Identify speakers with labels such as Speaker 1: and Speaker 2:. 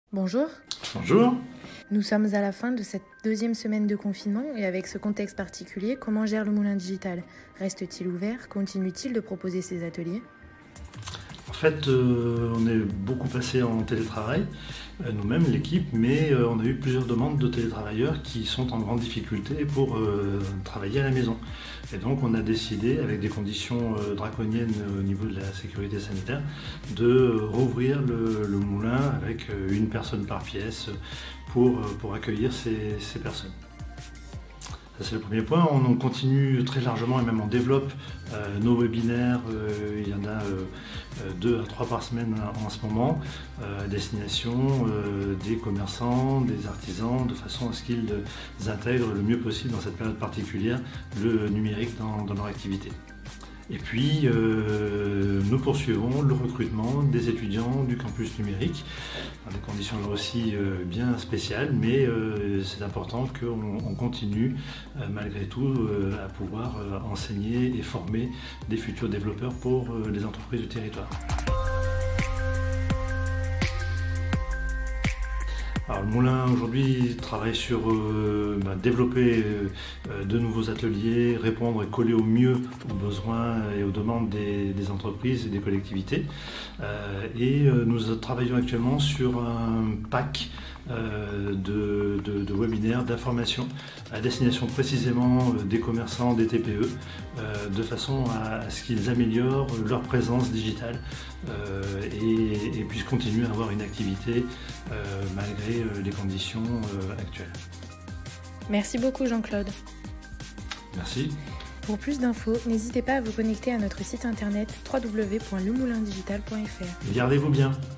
Speaker 1: Bonjour,
Speaker 2: Bonjour.
Speaker 1: nous sommes à la fin de cette deuxième semaine de confinement et avec ce contexte particulier, comment gère le Moulin Digital? Reste-t-il ouvert? Continue-t-il de proposer ses ateliers?
Speaker 2: En fait, on est beaucoup passé en télétravail, nous-mêmes, l'équipe, mais on a eu plusieurs demandes de télétravailleurs qui sont en grande difficulté pour travailler à la maison. Et donc on a décidé, avec des conditions draconiennes au niveau de la sécurité sanitaire, de rouvrir le moulin avec une personne par pièce pour accueillir ces personnes. Ça, c'est le premier point. On continue très largement et même on développe nos webinaires. Il y en a 2 à 3 par semaine en ce moment, à destination des commerçants, des artisans, de façon à ce qu'ils intègrent le mieux possible dans cette période particulière le numérique dans leur activité. Et puis, nous poursuivons le recrutement des étudiants du campus numérique, dans des conditions là aussi bien spéciales, mais c'est important qu'on continue malgré tout à pouvoir enseigner et former des futurs développeurs pour les entreprises du territoire. Alors, le Moulin aujourd'hui travaille sur développer de nouveaux ateliers, répondre et coller au mieux aux besoins et aux demandes des entreprises et des collectivités. Nous travaillons actuellement sur un pack de webinaires, d'informations à destination précisément des commerçants, des TPE, de façon à ce qu'ils améliorent leur présence digitale et puissent continuer à avoir une activité malgré les conditions actuelles.
Speaker 1: Merci beaucoup Jean-Claude.
Speaker 2: Merci.
Speaker 1: Pour plus d'infos, n'hésitez pas à vous connecter à notre site internet www.lemoulindigital.fr.
Speaker 2: Gardez-vous bien.